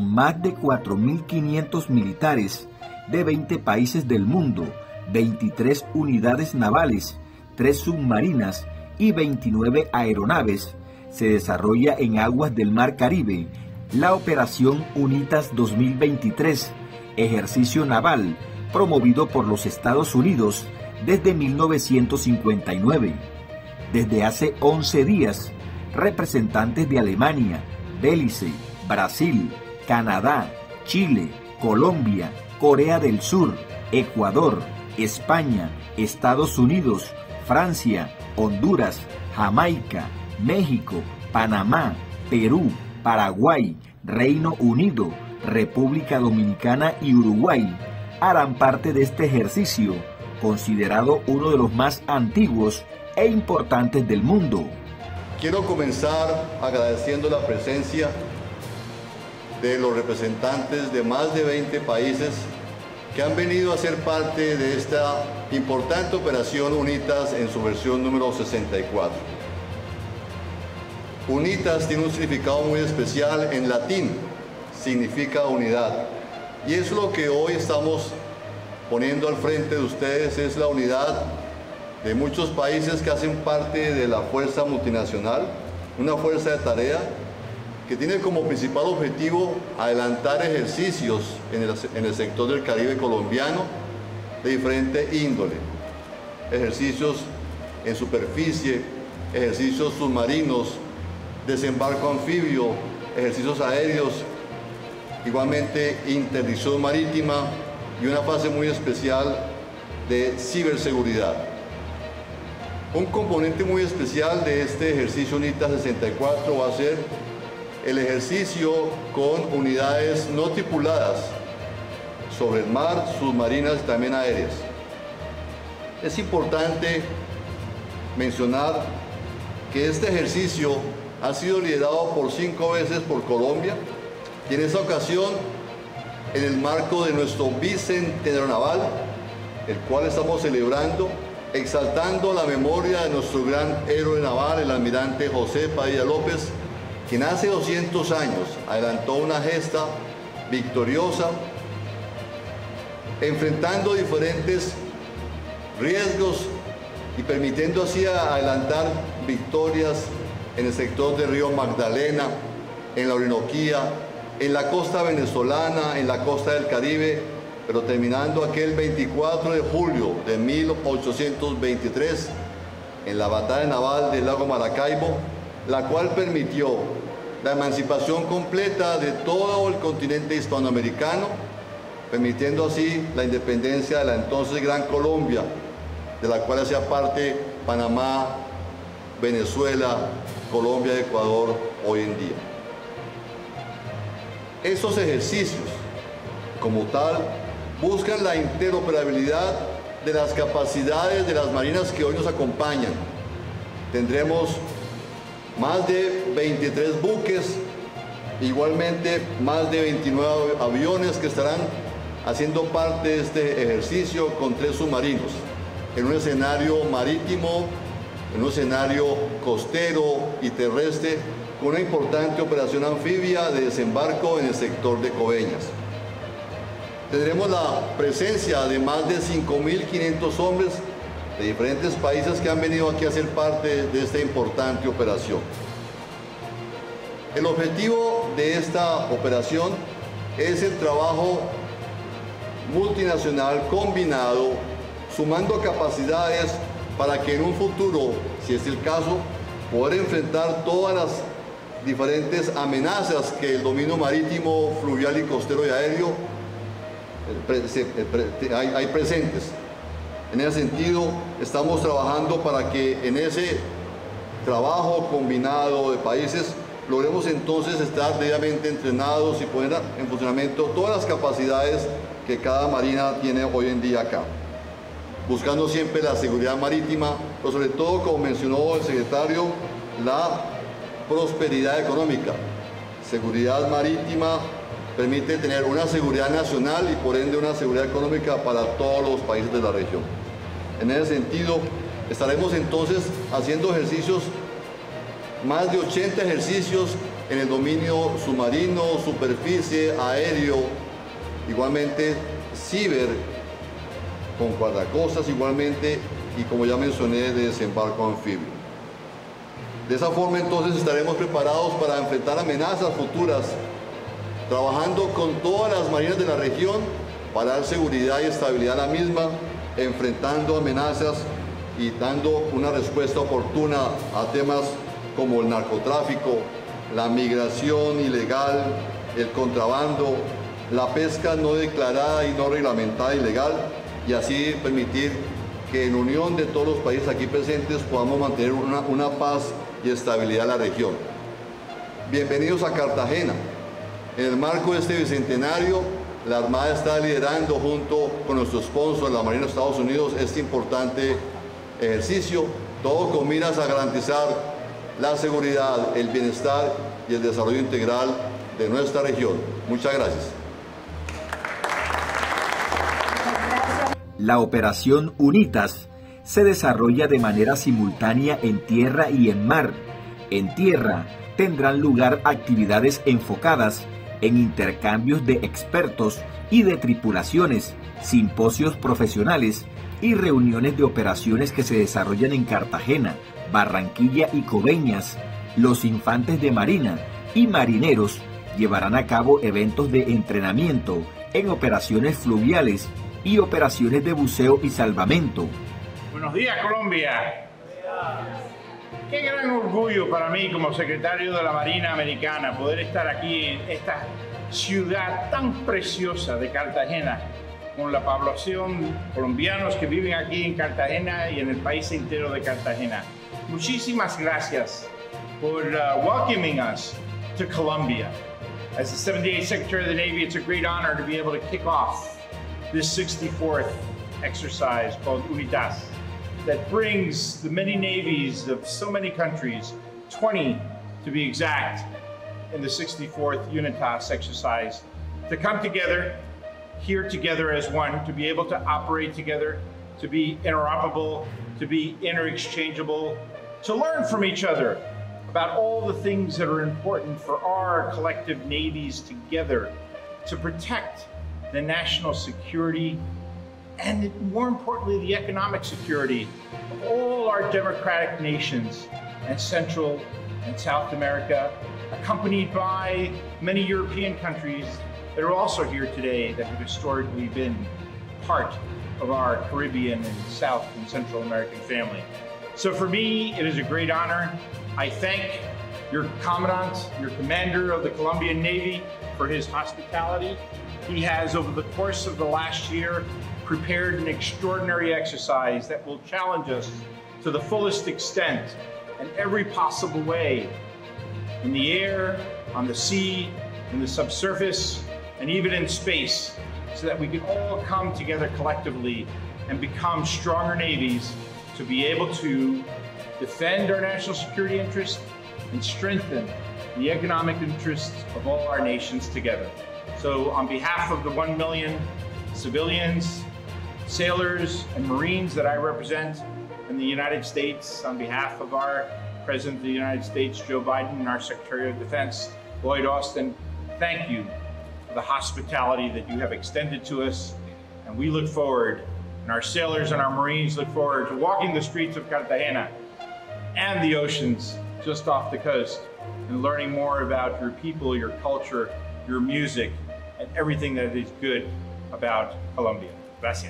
con más de 4.500 militares de 20 países del mundo, 23 unidades navales, 3 submarinas y 29 aeronaves, se desarrolla en aguas del Mar Caribe la Operación UNITAS 2023, ejercicio naval promovido por los Estados Unidos desde 1959. Desde hace 11 días, representantes de Alemania, Belice, Brasil, Canadá, Chile, Colombia, Corea del Sur, Ecuador, España, Estados Unidos, Francia, Honduras, Jamaica, México, Panamá, Perú, Paraguay, Reino Unido, República Dominicana y Uruguay harán parte de este ejercicio, considerado uno de los más antiguos e importantes del mundo. Quiero comenzar agradeciendo la presencia de los representantes de más de 20 países que han venido a ser parte de esta importante operación UNITAS en su versión número 64. UNITAS tiene un significado muy especial en latín, significa unidad. Y eso es lo que hoy estamos poniendo al frente de ustedes, es la unidad de muchos países que hacen parte de la fuerza multinacional, una fuerza de tarea que tiene como principal objetivo adelantar ejercicios en el sector del Caribe colombiano de diferente índole. Ejercicios en superficie, ejercicios submarinos, desembarco anfibio, ejercicios aéreos, igualmente interdicción marítima y una fase muy especial de ciberseguridad. Un componente muy especial de este ejercicio UNITAS 64 va a ser el ejercicio con unidades no tripuladas sobre el mar, submarinas y también aéreas. Es importante mencionar que este ejercicio ha sido liderado por 5 veces por Colombia y en esta ocasión en el marco de nuestro bicentenario naval, el cual estamos celebrando, exaltando la memoria de nuestro gran héroe naval, el almirante José Padilla López, quien hace 200 años adelantó una gesta victoriosa, enfrentando diferentes riesgos y permitiendo así adelantar victorias en el sector del río Magdalena, en la Orinoquía, en la costa venezolana, en la costa del Caribe, pero terminando aquel 24 de julio de 1823 en la batalla naval del lago Maracaibo, la cual permitió la emancipación completa de todo el continente hispanoamericano, permitiendo así la independencia de la entonces Gran Colombia, de la cual hacía parte Panamá, Venezuela, Colombia y Ecuador hoy en día. Estos ejercicios, como tal, buscan la interoperabilidad de las capacidades de las marinas que hoy nos acompañan. Tendremos más de 23 buques, igualmente más de 29 aviones que estarán haciendo parte de este ejercicio con 3 submarinos, en un escenario marítimo, en un escenario costero y terrestre, con una importante operación anfibia de desembarco en el sector de Coveñas. Tendremos la presencia de más de 5.500 hombres de diferentes países que han venido aquí a ser parte de esta importante operación. El objetivo de esta operación es el trabajo multinacional combinado, sumando capacidades para que en un futuro, si es el caso, poder enfrentar todas las diferentes amenazas que el dominio marítimo, fluvial y costero y aéreo hay presentes. En ese sentido, estamos trabajando para que en ese trabajo combinado de países logremos entonces estar debidamente entrenados y poner en funcionamiento todas las capacidades que cada marina tiene hoy en día acá, buscando siempre la seguridad marítima, pero sobre todo, como mencionó el secretario, la prosperidad económica. Seguridad marítima permite tener una seguridad nacional y por ende una seguridad económica para todos los países de la región. En ese sentido, estaremos entonces haciendo ejercicios, más de 80 ejercicios en el dominio submarino, superficie, aéreo, igualmente ciber, con guardacostas igualmente, y como ya mencioné, de desembarco anfibio. De esa forma entonces estaremos preparados para enfrentar amenazas futuras, trabajando con todas las marinas de la región para dar seguridad y estabilidad a la misma, enfrentando amenazas y dando una respuesta oportuna a temas como el narcotráfico, la migración ilegal, el contrabando, la pesca no declarada y no reglamentada ilegal, y así permitir que en unión de todos los países aquí presentes podamos mantener una paz y estabilidad en la región. Bienvenidos a Cartagena. En el marco de este bicentenario, la Armada está liderando junto con nuestro sponsor, la Marina de Estados Unidos, este importante ejercicio, todo con miras a garantizar la seguridad, el bienestar y el desarrollo integral de nuestra región. Muchas gracias. La operación UNITAS se desarrolla de manera simultánea en tierra y en mar. En tierra tendrán lugar actividades enfocadas en intercambios de expertos y de tripulaciones, simposios profesionales y reuniones de operaciones que se desarrollan en Cartagena, Barranquilla y Coveñas. Los infantes de marina y marineros llevarán a cabo eventos de entrenamiento en operaciones fluviales y operaciones de buceo y salvamento. Buenos días, Colombia. Qué gran orgullo para mí como secretario de la Marina Americana poder estar aquí en esta ciudad tan preciosa de Cartagena, con la población colombianos que viven aquí en Cartagena y en el país entero de Cartagena. Muchísimas gracias por welcoming us to Colombia. As the 78th Secretary of the Navy, it's a great honor to be able to kick off this 64th exercise called UNITAS that brings the many navies of so many countries, 20 to be exact, in the 64th UNITAS exercise, to come together, here together as one, to be able to operate together, to be interoperable, to be interexchangeable, to learn from each other about all the things that are important for our collective navies together, to protect the national security and, more importantly, the economic security of all our democratic nations and Central and South America, accompanied by many European countries that are also here today that have historically been part of our Caribbean and South and Central American family. So for me, it is a great honor. I thank your Commandant, your Commander of the Colombian Navy, for his hospitality. He has, over the course of the last year, prepared an extraordinary exercise that will challenge us to the fullest extent in every possible way, in the air, on the sea, in the subsurface, and even in space, so that we can all come together collectively and become stronger navies to be able to defend our national security interests and strengthen the economic interests of all our nations together. So on behalf of the 1 million civilians, sailors, and Marines that I represent in the United States, on behalf of our President of the United States, Joe Biden, and our Secretary of Defense, Lloyd Austin, thank you for the hospitality that you have extended to us. And we look forward, and our sailors and our Marines look forward to walking the streets of Cartagena and the oceans just off the coast and learning more about your people, your culture, your music, and everything that is good about Colombia. Gracias.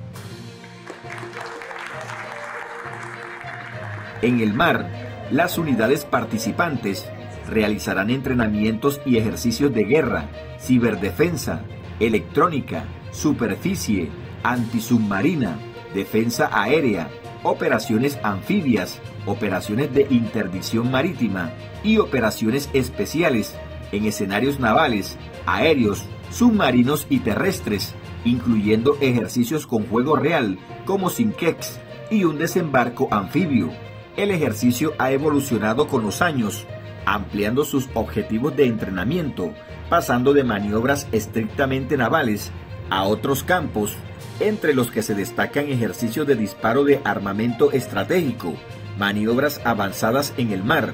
En el mar, las unidades participantes realizarán entrenamientos y ejercicios de guerra, ciberdefensa, electrónica, superficie, antisubmarina, defensa aérea, operaciones anfibias, operaciones de interdicción marítima y operaciones especiales en escenarios navales, aéreos, submarinos y terrestres, incluyendo ejercicios con juego real como Sinkex y un desembarco anfibio. El ejercicio ha evolucionado con los años, ampliando sus objetivos de entrenamiento, pasando de maniobras estrictamente navales a otros campos, entre los que se destacan ejercicios de disparo de armamento estratégico, maniobras avanzadas en el mar,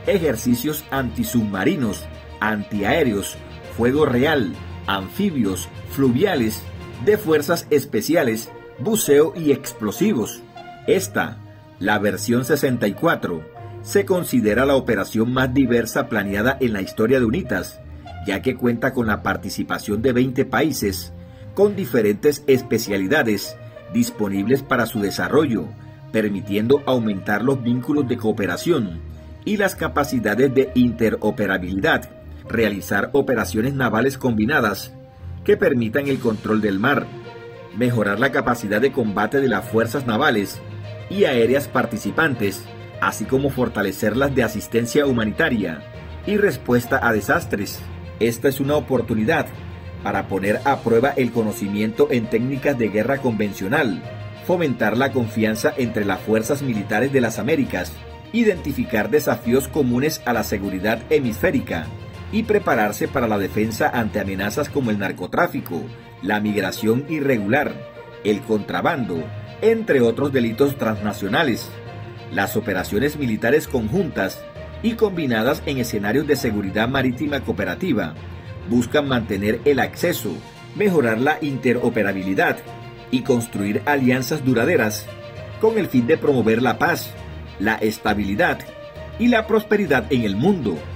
ejercicios antisubmarinos, antiaéreos, fuego real, anfibios, fluviales, de fuerzas especiales, buceo y explosivos. Esta, la versión 64, se considera la operación más diversa planeada en la historia de UNITAS, ya que cuenta con la participación de 20 países, con diferentes especialidades disponibles para su desarrollo, permitiendo aumentar los vínculos de cooperación y las capacidades de interoperabilidad, realizar operaciones navales combinadas que permitan el control del mar, mejorar la capacidad de combate de las fuerzas navales y aéreas participantes, así como fortalecerlas de asistencia humanitaria y respuesta a desastres. Esta es una oportunidad para poner a prueba el conocimiento en técnicas de guerra convencional, fomentar la confianza entre las fuerzas militares de las Américas, identificar desafíos comunes a la seguridad hemisférica y prepararse para la defensa ante amenazas como el narcotráfico, la migración irregular, el contrabando, entre otros delitos transnacionales. Las operaciones militares conjuntas y combinadas en escenarios de seguridad marítima cooperativa buscan mantener el acceso, mejorar la interoperabilidad y construir alianzas duraderas con el fin de promover la paz, la estabilidad y la prosperidad en el mundo.